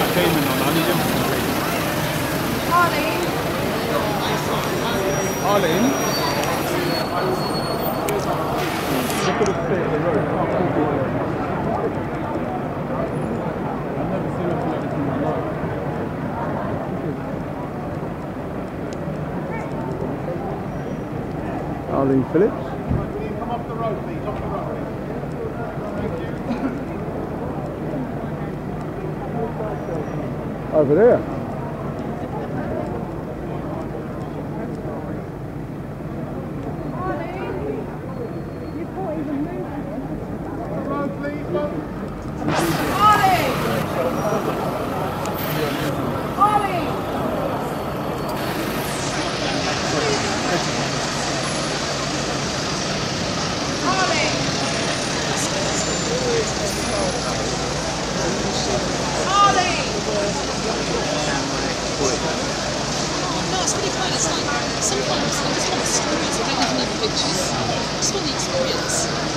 Matt Damon on. I need him to complete. Arlene? Look at the state of the road. I've never seen anything like this in my life. Arlene Phillips. Come off the road, please. Off the road. Thank you. Over there. No, it's really fun. It's like sometimes I just want the stories. I don't even need the pictures. I just want the experience.